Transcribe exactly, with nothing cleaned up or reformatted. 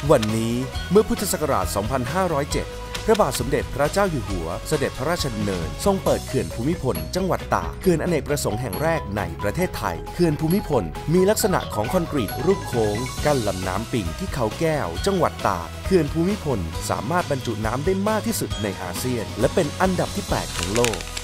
วันนี้เมื่อพุทธศักราช สองพันห้าร้อยเจ็ด พระบาทสมเด็จพระเจ้าอยู่หัวเสด็จพระราชดำเนินทรงเปิดเขื่อนภูมิพลจังหวัดตากเขื่อนอเนกประสงค์แห่งแรกในประเทศไทยเขื่อนภูมิพลมีลักษณะของคอนกรีตรูปโค้งกั้นลำน้ำปิ่งที่เขาแก้วจังหวัดตากเขื่อนภูมิพลสามารถบรรจุน้ำได้มากที่สุดในอาเซียนและเป็นอันดับที่แปดของโลก